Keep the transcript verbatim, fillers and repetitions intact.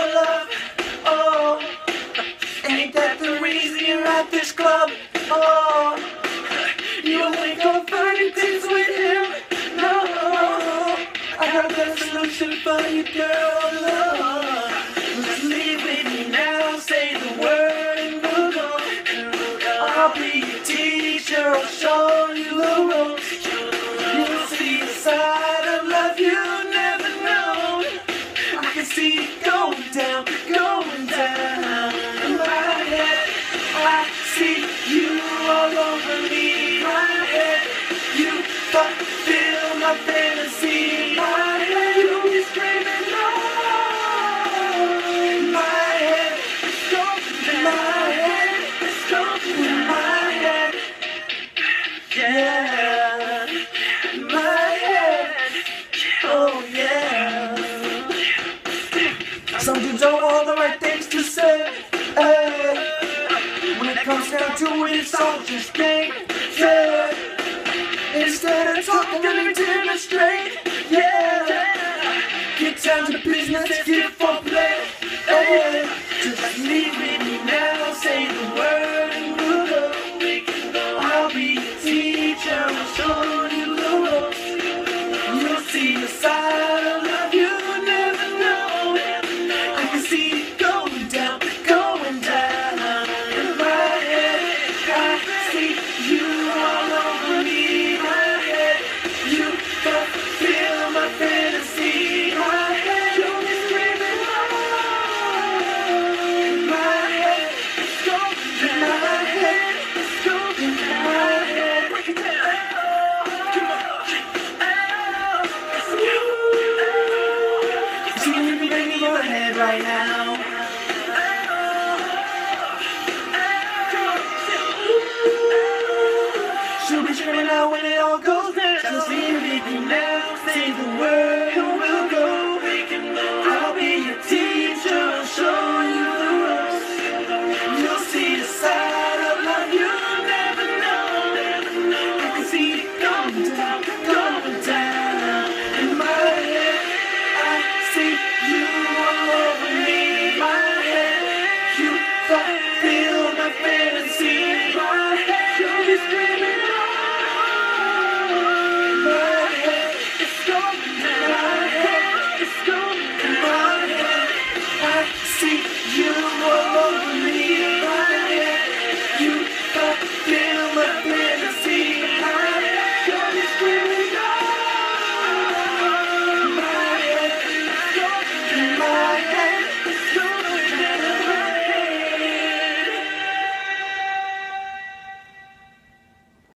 your love. Oh, ain't that the reason you're at this club? Oh, you don't think I'm finding things with him? No, I got a better solution for you, girl. Oh, just leave with me now, say the word and we'll go. I'll be your teacher, I'll show you the ropes. You'll see a side of love you've never known. I can see it going down, going down. In my head, I see you all over me. My head, you fulfill my fantasy. My head, you be screaming no. My head, my head, my head, yeah. My head, oh yeah. Some dudes know all the right things to say. Hey, when it comes down to it, it's all just game. Yeah. Instead of talking, let me demonstrate. Yeah. Get down to business, get for play. Hey, just leave with me now, say the word and we'll go. I'll be your teacher, I'll show you the ropes. You'll see a side of love you never know. I can see it going down, going down. In my head, I see you all over me. My head, you fulfill my fantasy. My head, you'll be screaming oh. My head, my head, my head. Break it down. Come on. See me banging my head right now. She'll be screaming out when it all goes down. Just leave me now, say the word.